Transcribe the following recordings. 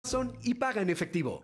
y paga en efectivo.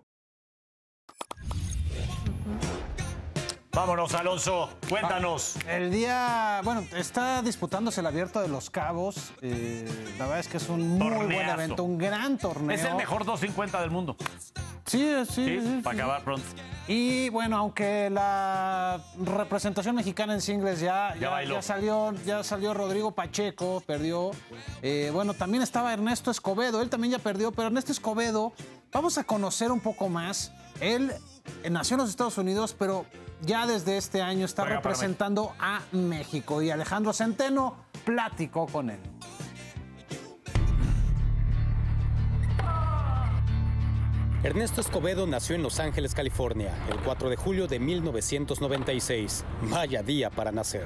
Vámonos, Alonso, cuéntanos. El día, bueno, está disputándose el Abierto de Los Cabos. La verdad es que es un muy buen evento, un gran torneo. Es el mejor 250 del mundo. Sí, para acabar pronto. Y bueno, aunque la representación mexicana en singles ya salió Rodrigo Pacheco, perdió. Bueno, también estaba Ernesto Escobedo, él también ya perdió, pero Ernesto Escobedo, vamos a conocer un poco más. Él nació en los Estados Unidos, pero ya desde este año está representando a México. Y Alejandro Centeno platicó con él. Ernesto Escobedo nació en Los Ángeles, California, el 4 de julio de 1996. Vaya día para nacer.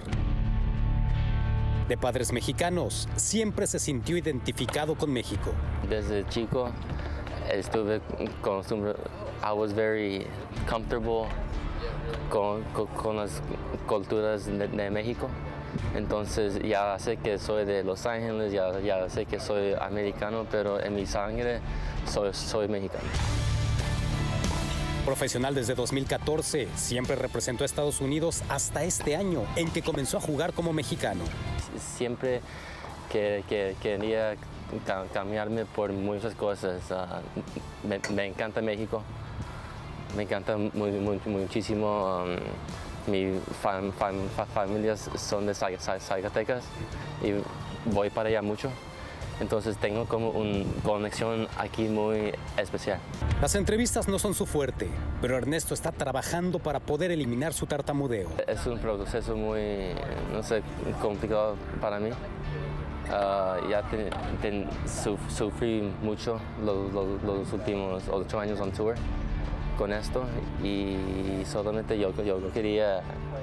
De padres mexicanos, siempre se sintió identificado con México. Desde chico estuve acostumbrado, I was very comfortable con las culturas de México. Entonces ya sé que soy de Los Ángeles, ya sé que soy americano, pero en mi sangre soy mexicano. Profesional desde 2014, siempre representó a Estados Unidos hasta este año, en que comenzó a jugar como mexicano. Siempre quería cambiarme por muchas cosas. Me encanta México, me encanta muchísimo. Mi familia son de Zacatecas y voy para allá mucho. Entonces tengo como una conexión aquí muy especial. Las entrevistas no son su fuerte, pero Ernesto está trabajando para poder eliminar su tartamudeo. Es un proceso muy, no sé, complicado para mí. Ya sufrí mucho los últimos 8 años on tour con esto y solamente yo quería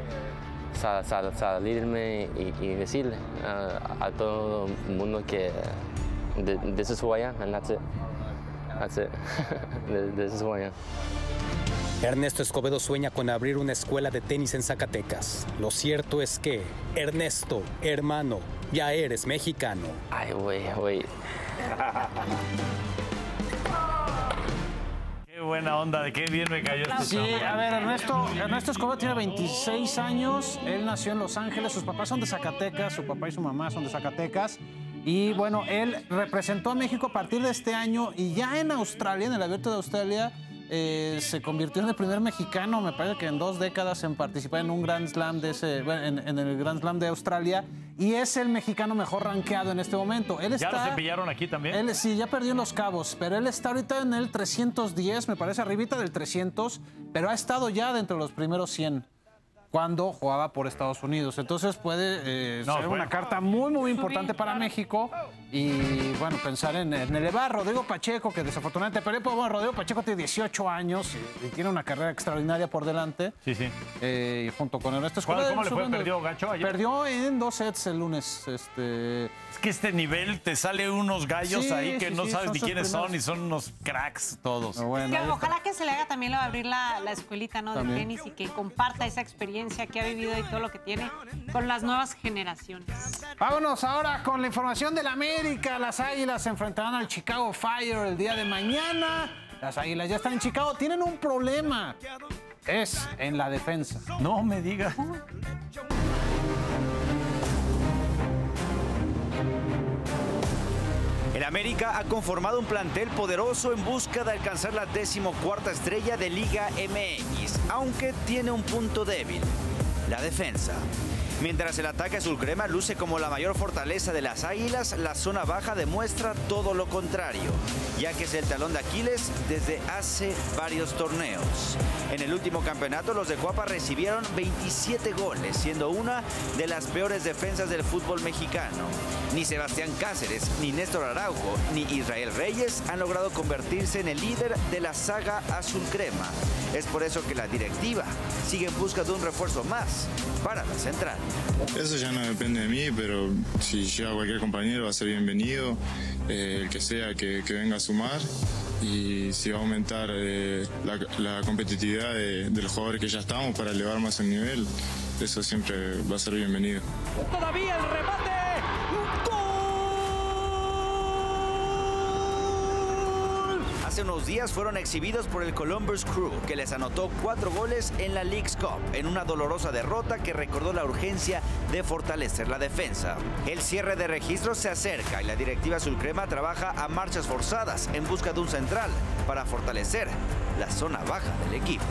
salirme y decirle a todo el mundo que this is who I am and that's it. That's it. This is who I am. Ernesto Escobedo sueña con abrir una escuela de tenis en Zacatecas. Lo cierto es que, Ernesto, hermano, ya eres mexicano. Ay, güey. Qué buena onda, de qué bien me cayó este Sí, a ver, Ernesto Escobedo tiene 26 años, él nació en Los Ángeles, sus papás son de Zacatecas, su papá y su mamá son de Zacatecas. Y bueno, él representó a México a partir de este año y ya en Australia, en el Abierto de Australia, se convirtió en el primer mexicano, me parece que en 2 décadas, en participar en un Grand Slam en el Grand Slam de Australia, y es el mexicano mejor rankeado en este momento. ¿Ya lo cepillaron aquí también? Él sí, ya perdió en Los Cabos, pero él está ahorita en el 310, me parece, arribita del 300, pero ha estado ya dentro de los primeros 100 cuando jugaba por Estados Unidos. Entonces puede ser una carta muy importante para México y, bueno, pensar en elevar a Rodrigo Pacheco, que desafortunadamente perdió. Bueno, Rodrigo Pacheco tiene 18 años y tiene una carrera extraordinaria por delante. Sí. Y junto con Ernesto Escobedo. ¿Cómo le fue? ¿Perdió gacho ayer? Perdió en 2 sets el lunes. Es que este nivel te sale unos gallos ahí que no sabes ni quiénes son y son unos cracks todos. Bueno, es que ojalá que se le haga también lo de abrir la escuelita, ¿no? De tenis y que comparta esa experiencia que ha vivido y todo lo que tiene con las nuevas generaciones. Vámonos ahora con la información del América. Las Águilas se enfrentarán al Chicago Fire el día de mañana. Las Águilas ya están en Chicago. Tienen un problema. Es en la defensa. No me digas. El América ha conformado un plantel poderoso en busca de alcanzar la 14ª estrella de Liga MX, aunque tiene un punto débil, la defensa. Mientras el ataque azul crema luce como la mayor fortaleza de las Águilas, la zona baja demuestra todo lo contrario, ya que es el talón de Aquiles desde hace varios torneos. En el último campeonato, los de Cuapa recibieron 27 goles, siendo una de las peores defensas del fútbol mexicano. Ni Sebastián Cáceres, ni Néstor Araujo, ni Israel Reyes han logrado convertirse en el líder de la saga azul crema. Es por eso que la directiva sigue en busca de un refuerzo más para la central. Eso ya no depende de mí, pero si llega cualquier compañero va a ser bienvenido, el que sea que venga a sumar, y si va a aumentar la competitividad de los jugadores que ya estamos para elevar más el nivel, eso siempre va a ser bienvenido. Todavía el remate. Hace unos días fueron exhibidos por el Columbus Crew, que les anotó 4 goles en la Leagues Cup, en una dolorosa derrota que recordó la urgencia de fortalecer la defensa. El cierre de registros se acerca y la directiva azulcrema trabaja a marchas forzadas en busca de un central para fortalecer la zona baja del equipo.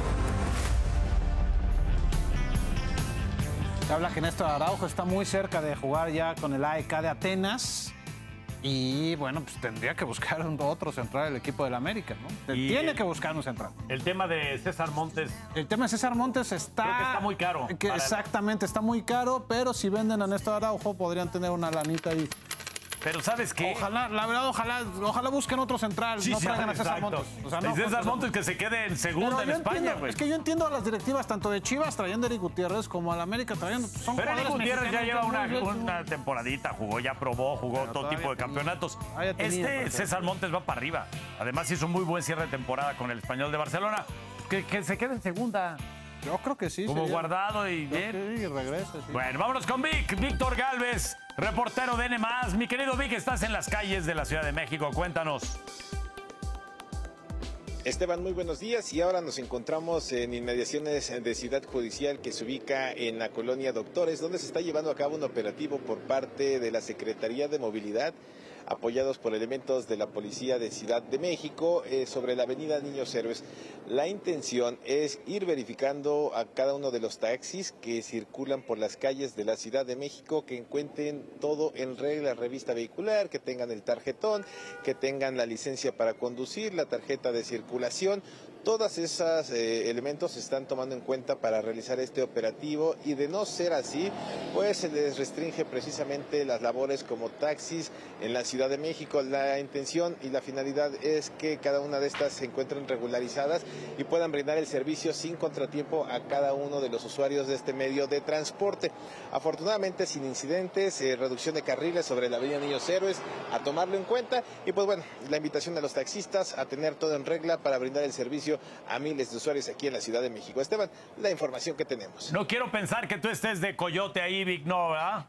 Se habla que Néstor Araujo está muy cerca de jugar ya con el AEK de Atenas. Y bueno, pues tendría que buscar otro central el equipo del América, ¿no? Tiene que buscar un central. El tema de César Montes. El tema de César Montes está... Creo que está muy caro. Exactamente, está muy caro, pero si venden a Néstor Araujo podrían tener una lanita ahí. Pero ¿sabes qué? Ojalá, la verdad, ojalá busquen otro central, no traigan a César Montes. O sea, no, César Montes que se quede en segunda en España, güey. Es que yo entiendo a las directivas, tanto de Chivas trayendo a Eric Gutiérrez como a la América trayendo. Pero Eric Gutiérrez ya lleva una temporadita, jugó todo tipo de campeonatos. César Montes va para arriba. Además hizo un muy buen cierre de temporada con el Español de Barcelona. Que se quede en segunda. Yo creo que sí. Como Guardado y bien. Sí, regresa. Sí. Bueno, vámonos con Víctor Gálvez, reportero de N+. Mi querido Vic, estás en las calles de la Ciudad de México. Cuéntanos. Esteban, muy buenos días. Y ahora nos encontramos en inmediaciones de Ciudad Judicial, que se ubica en la colonia Doctores, donde se está llevando a cabo un operativo por parte de la Secretaría de Movilidad, apoyados por elementos de la Policía de Ciudad de México, sobre la avenida Niños Héroes. La intención es ir verificando a cada uno de los taxis que circulan por las calles de la Ciudad de México, que encuentren todo en regla, revista vehicular, que tengan el tarjetón, que tengan la licencia para conducir, la tarjeta de circulación. Todos esos elementos se están tomando en cuenta para realizar este operativo, y de no ser así, pues se les restringe precisamente las labores como taxis en la Ciudad de México. La intención y la finalidad es que cada una de estas se encuentren regularizadas y puedan brindar el servicio sin contratiempo a cada uno de los usuarios de este medio de transporte. Afortunadamente sin incidentes, reducción de carriles sobre la avenida Niños Héroes, a tomarlo en cuenta. Y pues bueno, la invitación a los taxistas a tener todo en regla para brindar el servicio a miles de usuarios aquí en la Ciudad de México. Esteban, la información que tenemos. No quiero pensar que tú estés de coyote ahí, Vic, no, ¿verdad?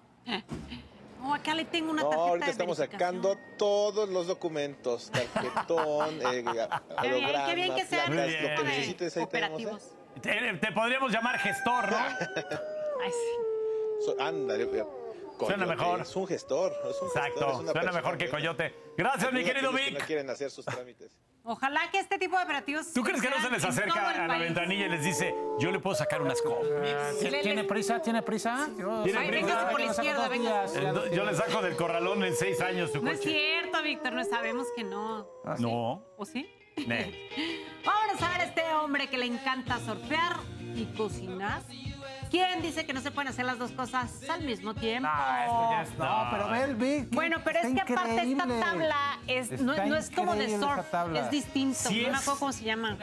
Oh, acá le tengo una tarjeta de ahorita estamos sacando todos los documentos, tarjetón, holograma, qué bien que sean placas, lo que necesites, ahí operativos. tenemos, Te podríamos llamar gestor, ¿no? Ay, sí. Ándale, Coyote, suena mejor. Es un gestor. Exacto, suena mejor que Coyote. Gracias, mi querido Vic. No quieren hacer sus trámites. Ojalá que este tipo de operativos... ¿Tú crees que no se les acerca a la ventanilla y les dice, yo le puedo sacar unas copias? ¿Tiene prisa? ¿Tiene prisa? Véngase por la izquierda, véngase. Yo le saco del corralón en 6 años su No coche. es cierto, Víctor, no sabemos que no. No. ¿O sí? No. Vámonos a ver a este hombre que le encanta surfear y cocinar. ¿Quién dice que no se pueden hacer las dos cosas al mismo tiempo? Esto ya es... No, pero ve el Vic. Bueno, pero es que aparte esta tabla no es como de surf, es distinto. Sí, no me acuerdo cómo se llama.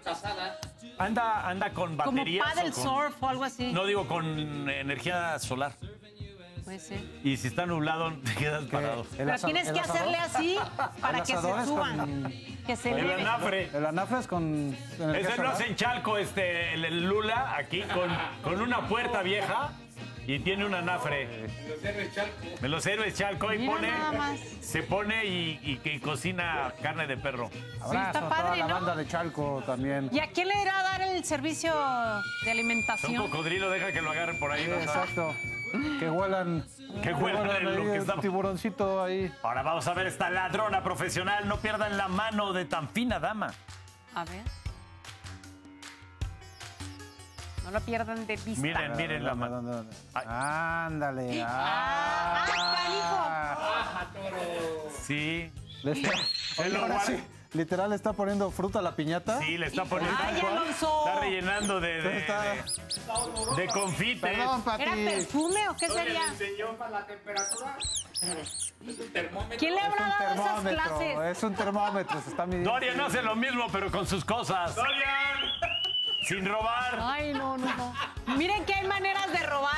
Anda con Como baterías. paddle surf o algo así. No, digo con energía solar. Puede ser. Y si está nublado, te quedas parado. Pero tienes que hacerle así para que se suban. Que se El eleve. anafre. El anafre es con... Ese no es en Chalco, el Lula, aquí, con una puerta vieja y tiene un anafre. En los héroes Chalco. Y Mira nada más. se pone y cocina carne de perro. Abrazo está a padre, toda la ¿no? banda de Chalco también. ¿Y a quién le irá a dar el servicio de Un alimentación? cocodrilo, deja que lo agarren por ahí. Sí, ¿no? exacto. Que huelan. Que huelan en lo ahí que el está. tiburoncito ahí. Ahora vamos a ver esta ladrona profesional. No pierdan la mano de tan fina dama. A ver. No lo pierdan de vista. Miren la mano. Ay. Ándale. Sí. Le está, Oye, ahora sí, literal le está poniendo fruta a la piñata. Sí, le está poniendo. ¡Ay, Alonso! Está rellenando de confite. Perdón, Pati. ¿Era perfume o qué sería? ¿Quién le habrá dado esas clases? Es un termómetro, se está midiendo. Dorian hace lo mismo, pero con sus cosas. ¡Dorian! Sin robar. Ay, no. Miren que hay maneras de robar.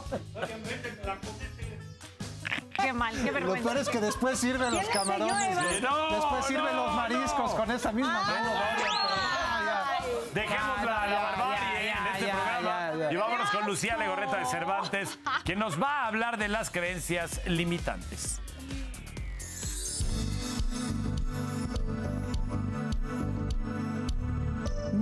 Qué mal, qué Lo vergüenza. peor es que después sirven los ¿Quién le enseñó, camarones. Eva? No, Después sirven los mariscos con esa misma mano, Dorian. Dejemos la barbarie en este programa. ya. Y vámonos con Lucía Legorreta de Cervantes, que nos va a hablar de las creencias limitantes.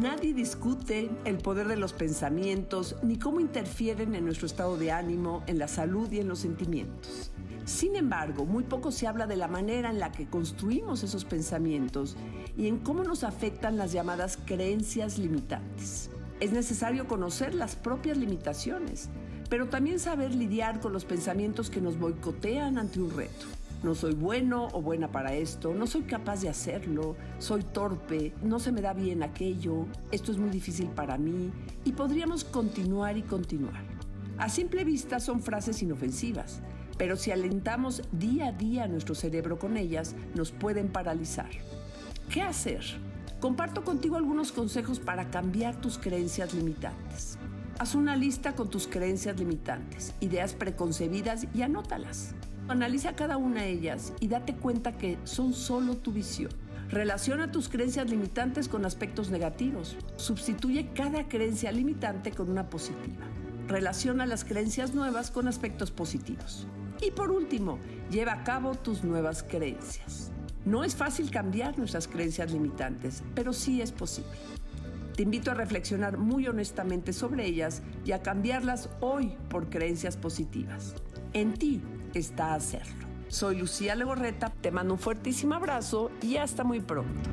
Nadie discute el poder de los pensamientos ni cómo interfieren en nuestro estado de ánimo, en la salud y en los sentimientos. Sin embargo, muy poco se habla de la manera en la que construimos esos pensamientos y en cómo nos afectan las llamadas creencias limitantes. Es necesario conocer las propias limitaciones, pero también saber lidiar con los pensamientos que nos boicotean ante un reto. No soy bueno o buena para esto, no soy capaz de hacerlo, soy torpe, no se me da bien aquello, esto es muy difícil para mí, y podríamos continuar y continuar. A simple vista son frases inofensivas, pero si alentamos día a día a nuestro cerebro con ellas, nos pueden paralizar. ¿Qué hacer? Comparto contigo algunos consejos para cambiar tus creencias limitantes. Haz una lista con tus creencias limitantes, ideas preconcebidas y anótalas. Analiza cada una de ellas y date cuenta que son solo tu visión. Relaciona tus creencias limitantes con aspectos negativos. Sustituye cada creencia limitante con una positiva. Relaciona las creencias nuevas con aspectos positivos. Y por último, lleva a cabo tus nuevas creencias. No es fácil cambiar nuestras creencias limitantes, pero sí es posible. Te invito a reflexionar muy honestamente sobre ellas y a cambiarlas hoy por creencias positivas. En ti está hacerlo. Soy Lucía Legorreta, te mando un fuertísimo abrazo y hasta muy pronto.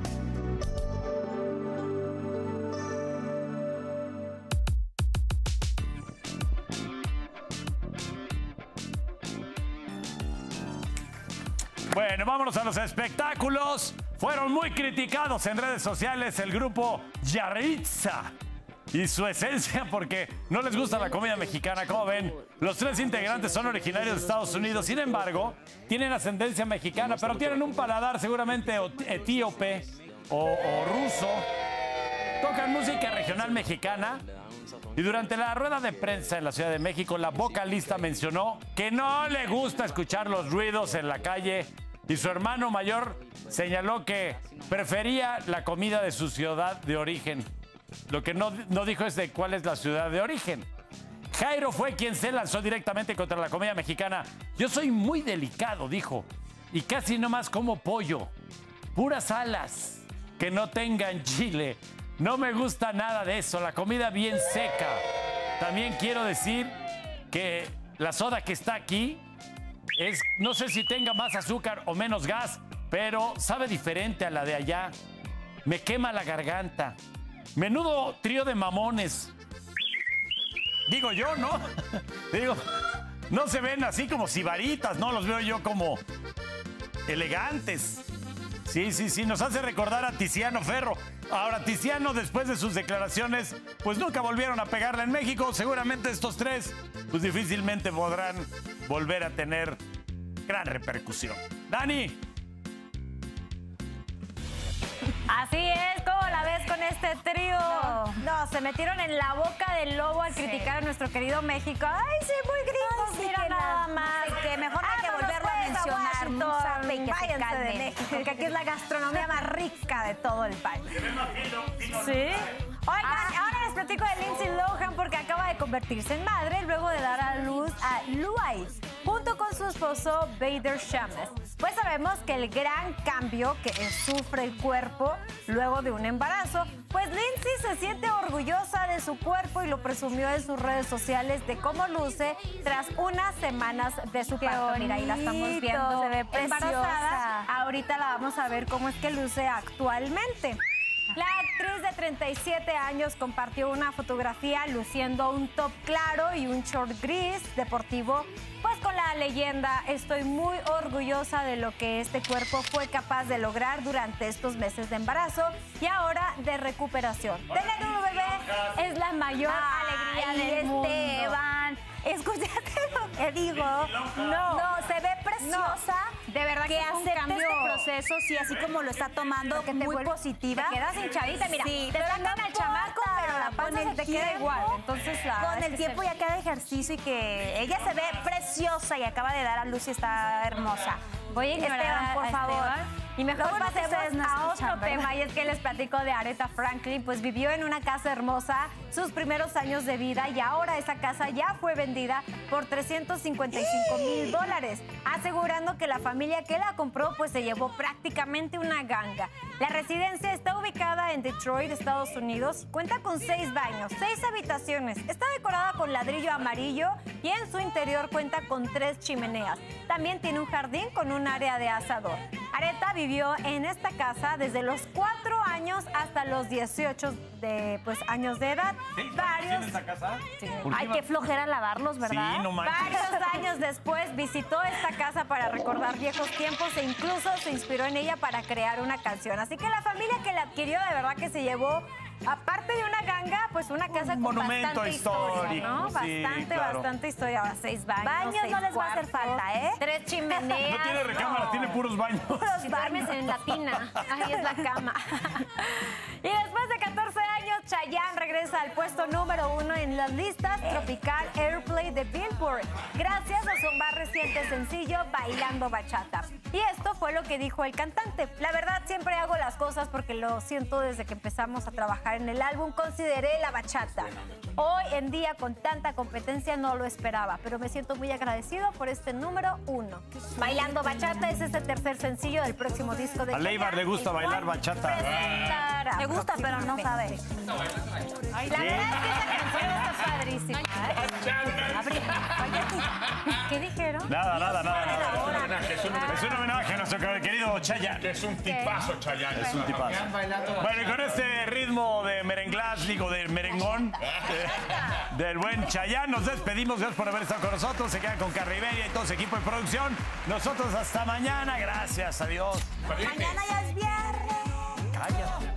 Bueno, vámonos a los espectáculos. Fueron muy criticados en redes sociales el grupo Yaritza y su esencia porque no les gusta la comida mexicana. Como ven, los tres integrantes son originarios de Estados Unidos. Sin embargo, tienen ascendencia mexicana, pero tienen un paladar seguramente etíope o ruso. Tocan música regional mexicana. Y durante la rueda de prensa en la Ciudad de México, la vocalista mencionó que no le gusta escuchar los ruidos en la calle y su hermano mayor señaló que prefería la comida de su ciudad de origen. Lo que no dijo es de cuál es la ciudad de origen. Jairo fue quien se lanzó directamente contra la comida mexicana. Yo soy muy delicado, dijo, y casi nomás como pollo. Puras alas que no tengan chile. No me gusta nada de eso, la comida bien seca. También quiero decir que la soda que está aquí es, no sé si tenga más azúcar o menos gas, pero sabe diferente a la de allá. Me quema la garganta. Menudo trío de mamones. Digo yo, ¿no? Digo, no se ven así como sibaritas, ¿no? Los veo yo como elegantes. Sí, nos hace recordar a Tiziano Ferro. Ahora, Tiziano, después de sus declaraciones, pues nunca volvieron a pegarla en México. Seguramente estos tres, pues difícilmente podrán volver a tener gran repercusión. Dani. Así es, ¿cómo la ves con este trío? No, se metieron en la boca del lobo al criticar a nuestro querido México. Ay, sí, muy gringos, sí, mira nada más. Que mejor hay que volverlo a mencionar. No sabe que se calme de México, porque aquí es la gastronomía más rica de todo el país. Sí. Oigan, ahora les platico de Lindsay Lohan porque acaba de convertirse en madre luego de dar a luz a Louise, junto con su esposo Bader Shammas. Pues sabemos que el gran cambio que sufre el cuerpo luego de un embarazo, pues Lindsay se siente orgullosa de su cuerpo y lo presumió en sus redes sociales de cómo luce tras unas semanas de su parto. Mira, ahí la estamos viendo, se ve preciosa. Embarazada. Ahorita la vamos a ver cómo es que luce actualmente. La actriz de 37 años compartió una fotografía luciendo un top claro y un short gris deportivo, pues con la leyenda: estoy muy orgullosa de lo que este cuerpo fue capaz de lograr durante estos meses de embarazo y ahora de recuperación. Tener un bebé es la mayor alegría del mundo. Esteban, escúchate lo que digo. No, se ve preciosa. De verdad que acepta este proceso, sí, así como lo está tomando, que muy positiva. Te quedas hinchadita, mira, sí, te sacan al chamaco, pero la panza te queda igual. Entonces, con el tiempo ya queda ejercicio y que ella se ve preciosa y acaba de dar a luz y está hermosa. Voy a ignorar Esteban, por favor. Y mejor pasemos a otro tema, y es que les platico de Aretha Franklin, pues vivió en una casa hermosa sus primeros años de vida y ahora esa casa ya fue vendida por $355,000, asegurando que la familia que la compró pues se llevó prácticamente una ganga. La residencia está ubicada en Detroit, Estados Unidos. Cuenta con 6 baños, 6 habitaciones. Está decorada con ladrillo amarillo y en su interior cuenta con 3 chimeneas. También tiene un jardín con un área de asador. Aretha vivió en esta casa desde los 4 años hasta los 18 años de edad. ¿Varios en esta casa? Sí. Ay, qué flojera lavarlos, ¿verdad? Sí, no manches. Varios años después visitó esta casa para recordar viejos tiempos e incluso se inspiró en ella para crear una canción. Así que la familia que la adquirió de verdad que se llevó, aparte de una ganga, pues una casa con bastante historia, ¿no? Sí, bastante historia. Ahora 6 baños. Baños 6 no les va a hacer falta, ¿eh? 3 chimeneas. No tiene recámaras, tiene puros baños. Puros baños en la tina. Ahí es la cama. Y después de 14 años, Chayanne regresa al puesto número 1 en las listas Tropical Airplay de Billboard, gracias a su más reciente sencillo, Bailando Bachata. Y esto fue lo que dijo el cantante. La verdad, siempre hago las cosas porque lo siento desde que empezamos a trabajar en el álbum. Consideré la bachata. Hoy en día, con tanta competencia, no lo esperaba, pero me siento muy agradecido por este número 1. Bailando Bachata es este tercer sencillo del próximo disco de A Leibar le gusta bailar bachata. Me gusta, pero no sabe. La verdad es que esa canción está padrísima. ¿Qué dijeron? Nada. Es un homenaje a nuestro querido Chayanne. Que es un tipazo, Chayanne. Es un tipazo. Bueno, y con este ritmo de merenglás, digo, del merengón, del buen Chayanne, nos despedimos. Gracias por haber estado con nosotros. Se quedan con Carriberia y todo su equipo de producción. Nosotros hasta mañana. Gracias. Adiós. Mañana ya es viernes. Cállate.